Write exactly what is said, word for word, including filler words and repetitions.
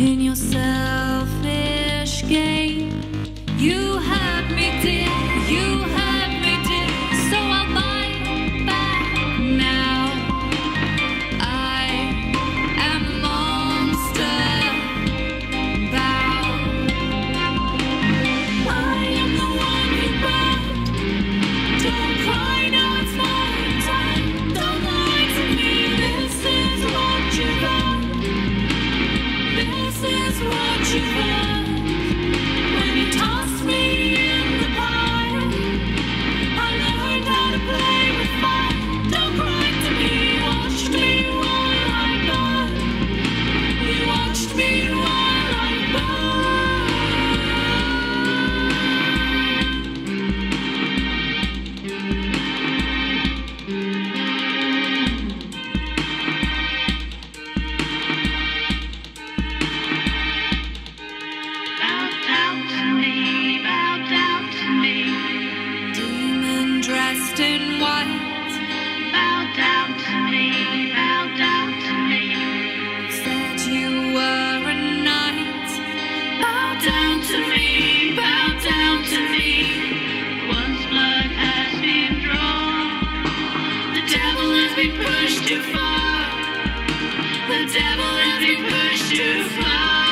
in your selfish game. You had me, dear, you had me, dear, so I'll buy back now. I am a monster, bow. I am the one you burned. Don't cry, now it's my time. Don't lie to me, this is what you've done. This is what you've done. When you tossed me in the pile, I learned how to play with fire. Don't cry to me, watch me while I burn. You watched me while I bow down to me, bow down to me. Demon dressed in white, bow down to me, bow down to me. Said you were a knight, bow down to me, bow down to me. Once blood has been drawn, the devil has been pushed too far. The devil has been pushed too far.